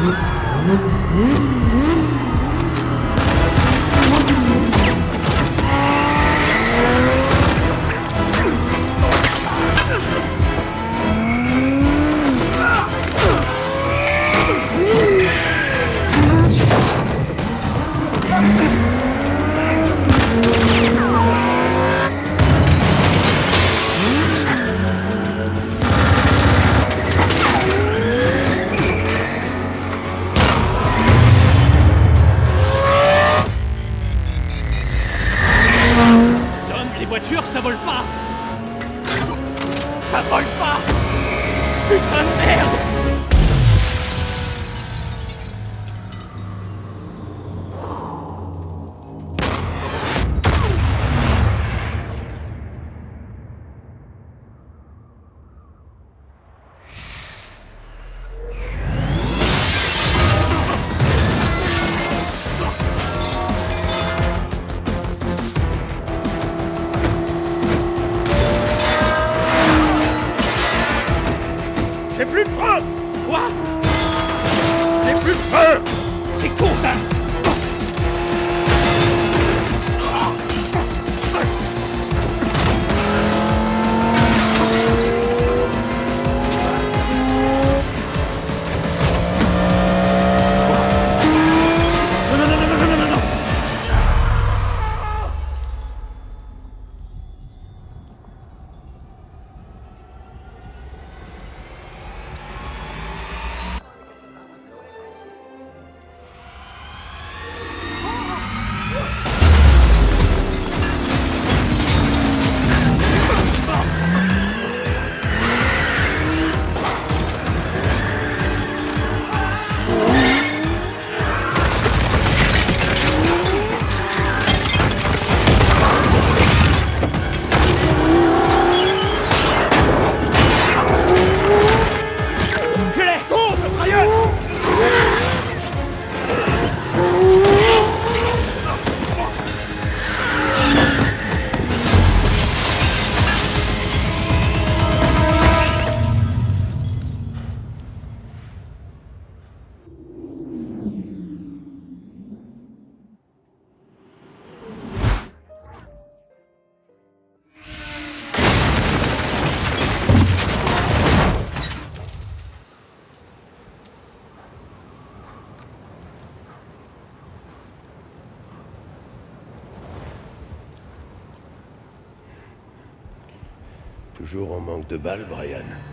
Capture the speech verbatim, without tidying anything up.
Les voitures, ça vole pas! Ça vole pas! Putain de merde! J'ai plus de frein! Quoi? J'ai plus de frein! C'est con ça! Non, non, non, non, non, non, non, non. Toujours en manque de balles, Brian.